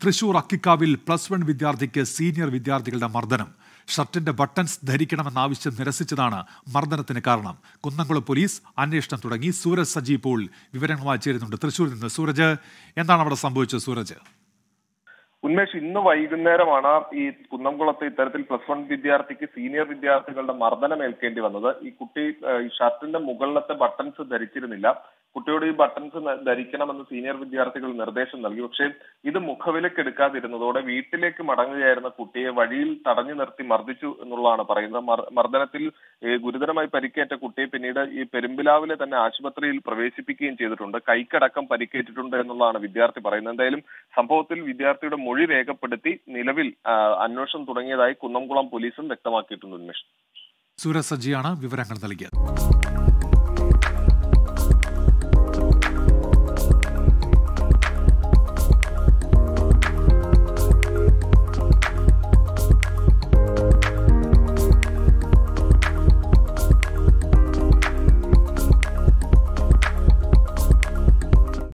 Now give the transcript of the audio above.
തൃശൂർ അക്കിക്കാവിൽ +1 വിദ്യാർത്ഥിക്ക് സീനിയർ വിദ്യാർത്ഥികളുടെ മർദ്ദനം. ഷർട്ടിന്റെ ബട്ടൺസ് ധരിക്കണമെന്ന ആവശ്യം നിരസിച്ചതാണ് മർദ്ദനത്തിന് കാരണം. കുന്നംകുളം പോലീസ് അന്വേഷണം തുടങ്ങി. സൂരജ് സജി ഇപ്പോൾ വിവരങ്ങളുമായി ചേരുന്നുണ്ട് തൃശൂരിൽ നിന്ന്. സൂരജ്, എന്താണ് അവിടെ സംഭവിച്ചത്? സൂരജ്, ഉന്മേഷ്, ഇന്ന് വൈകുന്നേരമാണ് ഈ കുന്നംകുളത്ത് ഇത്തരത്തിൽ +1 വിദ്യാർത്ഥിക്ക് സീനിയർ വിദ്യാർത്ഥികളുടെ മർദ്ദനം ഏൽക്കേണ്ടി വന്നത്. ഈ കുട്ടി ഷർട്ടിന്റെ മുകളിലത്തെ ബട്ടൺസ് ധരിച്ചിരുന്നില്ല. കുട്ടിയോട് ഈ ബട്ടൺസ് ധരിക്കണമെന്ന് സീനിയർ വിദ്യാർത്ഥികൾ നിർദ്ദേശം നൽകി. പക്ഷേ ഇത് മുഖവിലക്കെടുക്കാതിരുന്നതോടെ വീട്ടിലേക്ക് മടങ്ങുകയായിരുന്ന കുട്ടിയെ വഴിയിൽ തടഞ്ഞു നിർത്തി മർദ്ദിച്ചു എന്നുള്ളതാണ് പറയുന്നത്. മർദ്ദനത്തിൽ ഗുരുതരമായി പരിക്കേറ്റ കുട്ടിയെ പിന്നീട് ഈ പെരുമ്പിലാവിലെ തന്നെ ആശുപത്രിയിൽ പ്രവേശിപ്പിക്കുകയും ചെയ്തിട്ടുണ്ട്. കൈക്കടക്കം പരിക്കേറ്റിട്ടുണ്ട് എന്നുള്ളതാണ് വിദ്യാർത്ഥി പറയുന്നത്. എന്തായാലും സംഭവത്തിൽ വിദ്യാർത്ഥിയുടെ മൊഴി രേഖപ്പെടുത്തി നിലവിൽ അന്വേഷണം തുടങ്ങിയതായി കുന്നംകുളം പോലീസും വ്യക്തമാക്കിയിട്ടുണ്ട്. ഉന്മേഷ്, സൂരജ് സജിയാണ് വിവരങ്ങൾ നൽകിയത്.